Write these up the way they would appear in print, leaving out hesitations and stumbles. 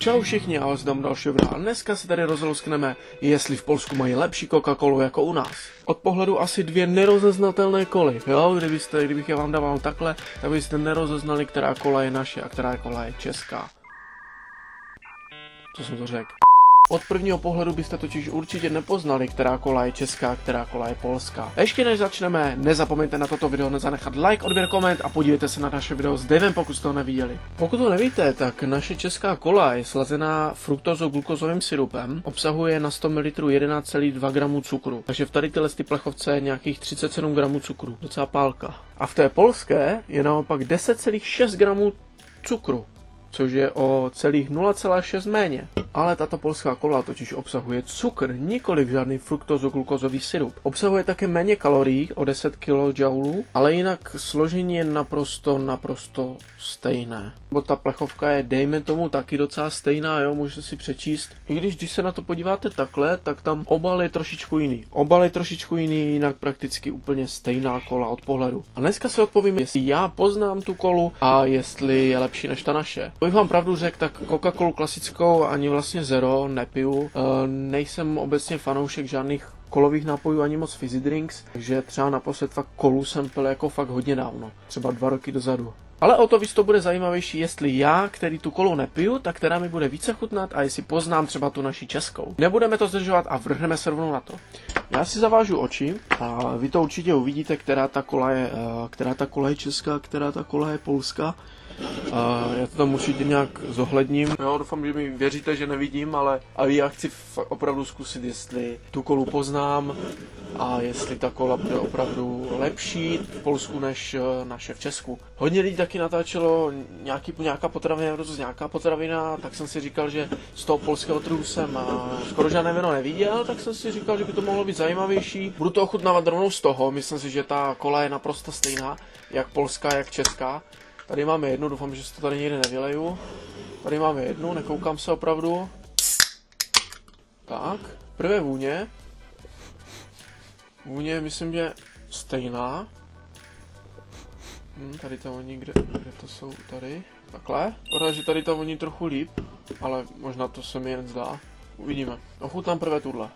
Čau všichni, já vás dám další video a dneska si tady rozlouskneme, jestli v Polsku mají lepší Coca-Colu jako u nás. Od pohledu asi dvě nerozeznatelné koly, jo, kdybych je vám dával takhle, tak byste nerozeznali, která kola je naše a která kola je česká. Co jsem to řekl? Od prvního pohledu byste totiž určitě nepoznali, která kola je česká, která kola je polská. Ještě než začneme, nezapomeňte na toto video zanechat like, odběr, koment a podívejte se na naše video s Davem, pokud jste to neviděli. Pokud to nevíte, tak naše česká kola je slazená fruktozo-glukózovým syrupem, obsahuje na 100 ml 11,2 g cukru, takže v tady tyhle plechovce je nějakých 37 g cukru, docela pálka. A v té polské je naopak 10,6 g cukru, což je o celých 0,6 méně. Ale tato polská kola totiž obsahuje cukr, nikoliv žádný fruktozo-glukózový syrup. Obsahuje také méně kalorií, o 10 kJ, ale jinak složení je naprosto stejné. Bo ta plechovka je, dejme tomu, taky docela stejná, jo, můžete si přečíst. I když se na to podíváte takhle, tak tam obal je trošičku jiný. Obal je trošičku jiný, jinak prakticky úplně stejná kola od pohledu. A dneska si odpovím, jestli já poznám tu kolu a jestli je lepší než ta naše. Abych vám pravdu řekl, tak Coca-Colu klasickou ani vlastně zero nepiju. Nejsem obecně fanoušek žádných kolových nápojů ani moc fizzy drinks, takže třeba naposled fakt kolu jsem pil jako fakt hodně dávno, třeba 2 roky dozadu. Ale o to víc to bude zajímavější, jestli já, který tu kolu nepiju, tak která mi bude více chutnat a jestli poznám třeba tu naši českou. Nebudeme to zdržovat a vrhneme se rovnou na to. Já si zavážu oči a vy to určitě uvidíte, která ta kola je česká, která ta kola je polská. Já to tam určitě nějak zohledním. Jo, doufám, že mi věříte, že nevidím, ale já chci opravdu zkusit, jestli tu kolu poznám a jestli ta kola bude opravdu lepší v Polsku než naše v Česku. Hodně lidí taky natáčelo nějaká potravina, tak jsem si říkal, že z toho polského trhu jsem skoro žádné víno neviděl, tak jsem si říkal, že by to mohlo být zajímavější. Budu to ochutnávat rovnou z toho, myslím si, že ta kola je naprosto stejná, jak polská, jak česká. Tady máme jednu, doufám, že se to tady někde nevyleju. Tady máme jednu, nekoukám se opravdu. Tak, prvé vůně. Vůně myslím, že stejná. Tady to voní, kde to jsou tady. Takhle. Protože že tady to voní trochu líp, ale možná to se mi jen zdá. Uvidíme. Ochutnám prvé tuhle.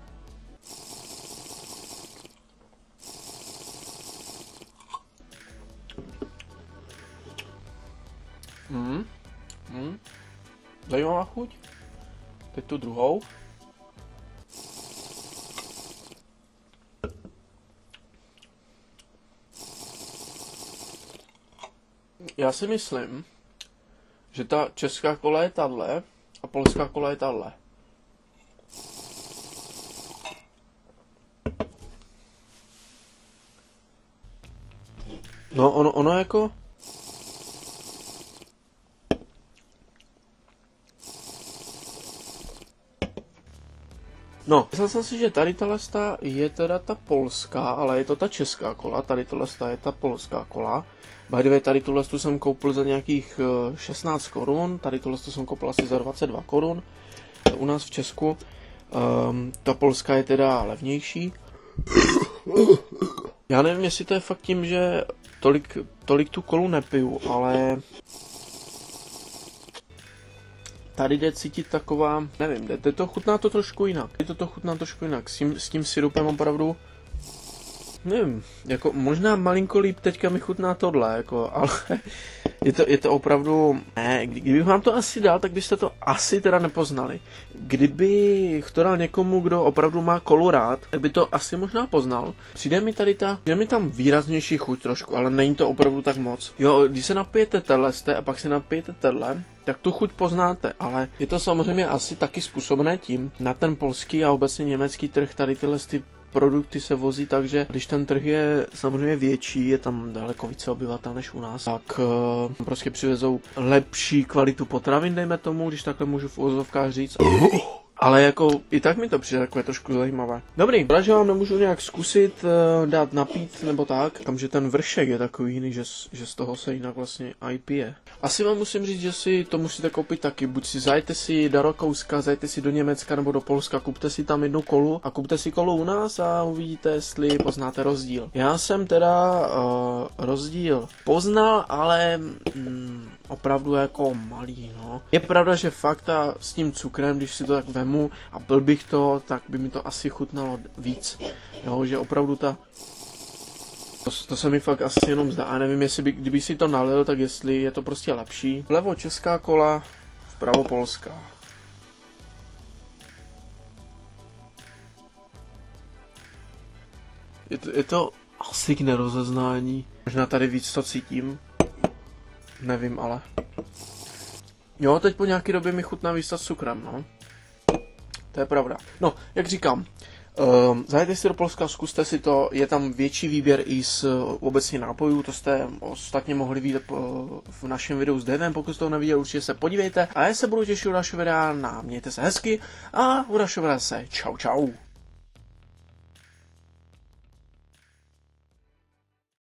Zajímavá chuť. Teď tu druhou. Já si myslím, že ta česká kola je tahle a polská kola je tahle. No, ono jako... No, myslel jsem si, že tady tahle je teda ta polská, ale je to ta česká kola, tady tohle je ta polská kola. By the way, tady tuhle jsem koupil za nějakých 16 korun, tady tohle jsem koupil asi za 22 korun u nás v Česku. Ta polská je teda levnější. Já nevím, jestli to je fakt tím, že tolik tu kolu nepiju, ale... Tady jde cítit taková, nevím, to chutná to trošku jinak. S tím syrupem opravdu, nevím, jako možná malinko líp teďka mi chutná tohle, jako, ale je to opravdu, ne, kdybych vám to asi dal, tak byste to asi teda nepoznali. Kdybych to dal někomu, kdo opravdu má kolu rád, tak by to asi možná poznal. Přijde mi tam výraznější chuť trošku, ale není to opravdu tak moc. Jo, když se napijete tenhle a pak se napijete tenhle, tak tu chuť poznáte, ale je to samozřejmě asi taky způsobené tím, na ten polský a obecně německý trh tady tyhle produkty se vozí, takže když ten trh je samozřejmě větší, je tam daleko více obyvatel než u nás, tak prostě přivezou lepší kvalitu potravin, dejme tomu, když takhle můžu v uvozovkách říct. Ale jako i tak mi to přijde takové trošku zajímavé. Dobrý, že vám nemůžu nějak zkusit dát napít nebo tak, takže ten vršek je takový jiný, že z toho se jinak vlastně i pije. Asi vám musím říct, že si to musíte koupit taky, buď si zajďte si do Rakouska, zajďte si do Německa nebo do Polska, kupte si tam jednu kolu a kupte si kolu u nás a uvidíte, jestli poznáte rozdíl. Já jsem teda rozdíl poznal, ale opravdu jako malý, no. Je pravda, že fakt s tím cukrem, když si to tak vemu a byl bych to, tak by mi to asi chutnalo víc. Jo, že opravdu to se mi fakt asi jenom zdá. A nevím, jestli kdyby si to nalil, tak jestli je to prostě lepší. Vlevo česká kola, vpravo polská. Je to asi k nerozeznání. Možná tady víc to cítím. Nevím, ale. Jo, teď po nějaké době mi chutná víc s cukrem, no. To je pravda. No, jak říkám, zajděte si do Polska, zkuste si to, je tam větší výběr i z obecně nápojů, to jste ostatně mohli vidět v našem videu s Devem, pokud jste to neviděli, určitě se podívejte. A já se budu těšit u dalšího videa, mějte se hezky a u dalšího videa se čau čau.